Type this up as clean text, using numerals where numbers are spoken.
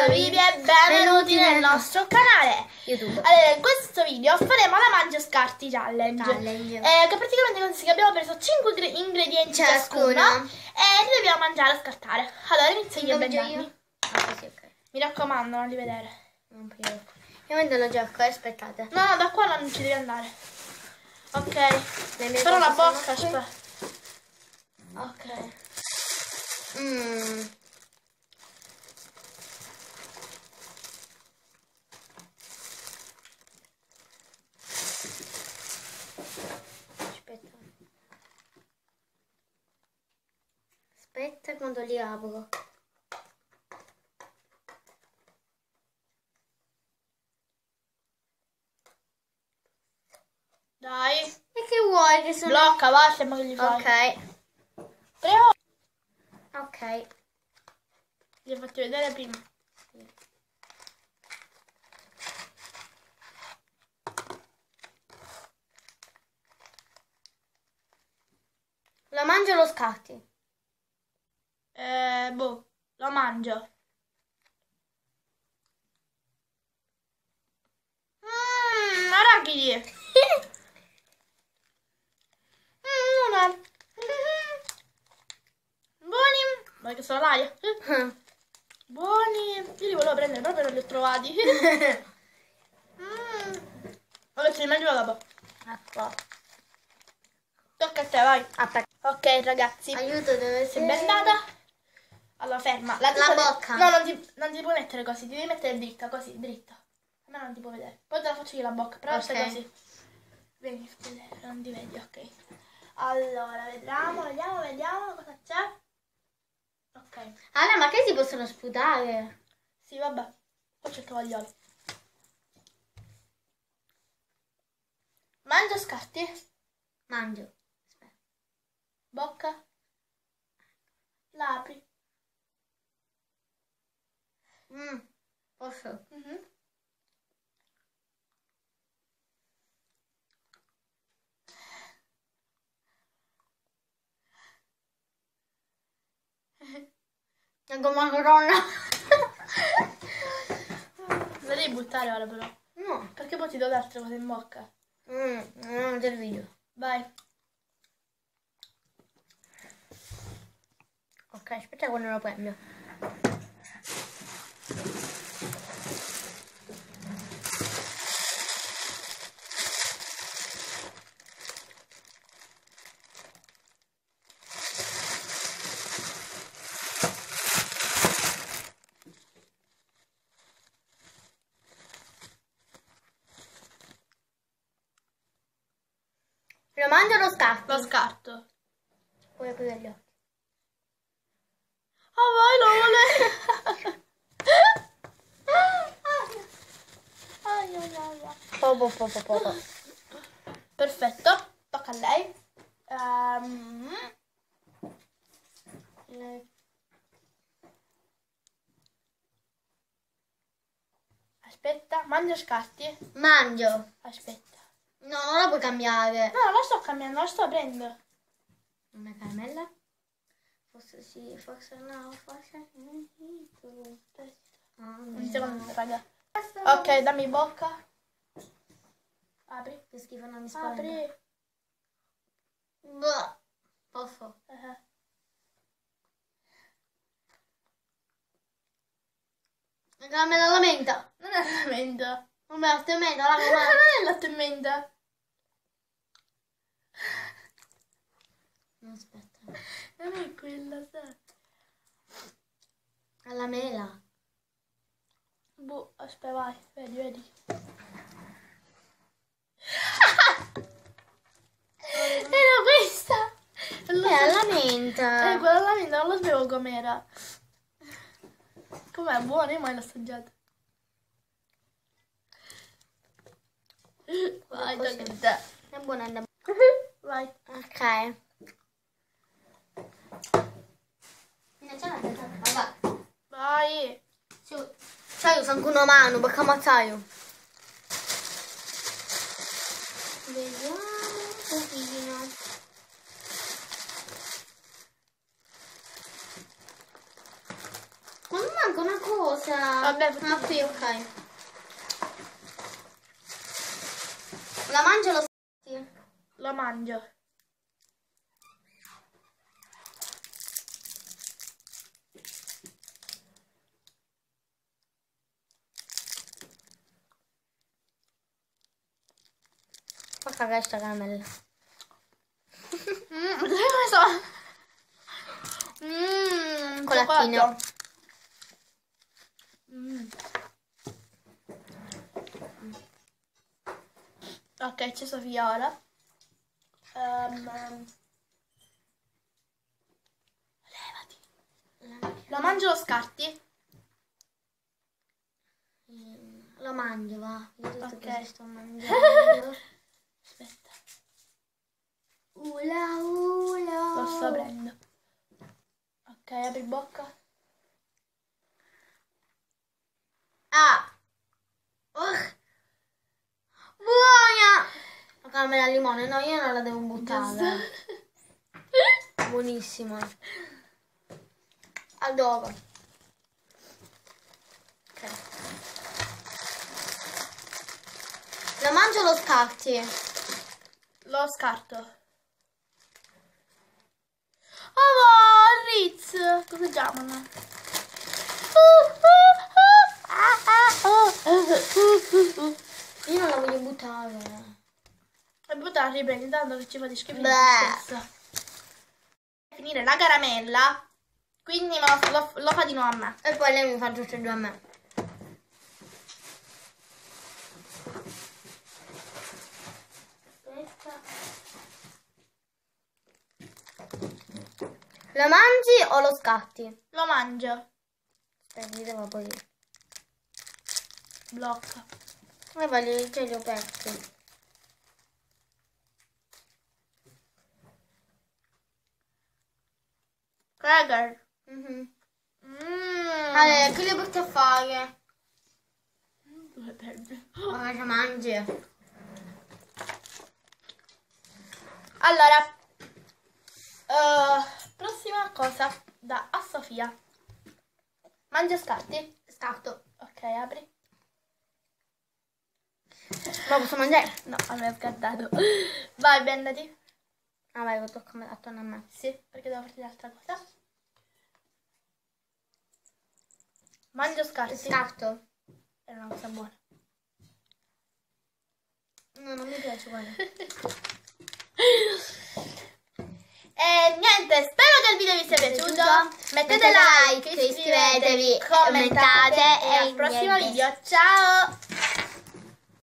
io Vivi e benvenuti nel nostro canale YouTube. Allora, in questo video faremo la Mangia Scarti Challenge, che praticamente consiste che abbiamo preso 5 ingredienti ciascuno e li dobbiamo mangiare o scartare. Allora inizio io a bendarmi. Mi raccomando, non li vedere. Io vedo lo gioco, aspettate. No, da qua non ci devi andare. Ok, però la bocca, aspetta. Ok. Aspetta quando li apro. Dai. E che vuoi che sono? Blocca, va, sembra che li fai. Ok. Prego. Ok. Li ho fatti vedere prima. Lo mangio o lo scatti? Boh, lo mangio. Arachidi. Buoni. Ma che sono l'aria. Buoni. Io li volevo prendere, proprio non li ho trovati. Vabbè, ce li mangio dopo. Ecco. Tocca a te, vai. Aspetta. Ok, ragazzi. Aiuto, deve Sei essere bendata. Allora, ferma. la bocca. No, non ti puoi mettere così. Ti devi mettere dritta, così, dritta. A me non ti può vedere. Poi te la faccio io la bocca, però stai così. Vieni, non ti vedi, ok. Allora, vediamo cosa c'è. Ok. Allora, ma che si possono sputare? Sì, vabbè. Poi c'è il tovagliolo. Mangio scarti. Mangio. Aspetta. Bocca. La apri. Posso? È come una corona. La devi buttare ora però. No. Perché poi ti do le altre cose in bocca. Non del video. Vai. Ok, aspetta quando lo prendo. Lo mangio o lo scatto? Lo scarto. Puoi aprire gli occhi. Oh, vai, lo vuole. Popo. Perfetto. Tocca a lei. Aspetta, mangio scarti. Mangio. Aspetta. No, non la puoi cambiare. No, la sto cambiando, la sto aprendo. Una caramella? Forse sì, forse no, forse Un secondo, raga. Ok, dammi bocca. Apri. Che schifo, non mi spaventa. Apri. Posso? La caramella alla menta. Non è la menta. Non è latte e menta, la Non caramella. è latte e menta. No, aspetta. Non è quella, sai. Alla mela. Boh, aspetta, vai. Vedi. Era questa. È alla menta. Quella alla menta, non lo sapevo com'era. Com'è? Buona, io mai l'ho assaggiata. Vai, tocca a te. È buona, è Vai. ok. Vai. Sai, sono con una mano, perché ammazzaio. Vediamo un pochino. manca una cosa. Vabbè, ah, qui, ok. La mangio o lo scatti? Lo mangio. Fa cagare sta caramella. Colattino. Ok, c'è Sofia ora. Levati. Lo mangio o lo scarti? Lo mangio, va. Io tutto Ok. che sto mangiando. Aspetta, Ula ula. lo sto aprendo. Ok, apri bocca. Ah. Buona. La caramella al limone, no, io non la devo buttare. Buonissima. Adoro. Ok. Lo mangio o lo scarti? Lo scarto. Oh, Ritz! Come chiamano? Io non la voglio buttare. E buttare, riprendi, tanto che ci fate schifo di Beh. stesso. Finire la caramella, quindi lo fa di nuovo a me. E poi lei mi fa tutte e due a me. Lo mangi o lo scatti? Lo mangio. Aspetta, mi devo poi. Blocca. E poi ce li ho aperti. Cracker. Allora, che li porti a fare? Dove perdi? Ma che mangi? Allora, prossima cosa da a Sofia. Mangia scarti? Scatto. Ok, apri. Ma posso mangiare? No, a me è scartato. Vai, bendati. Ah, vai, tocca attorno a me. Sì, perché devo farti l'altra cosa. Mangio scarti. Scatto. È una cosa buona. No, non mi piace, guarda. E niente, spero che il video vi sia piaciuto. Mettete like, iscrivetevi, commentate e al prossimo video. Ciao!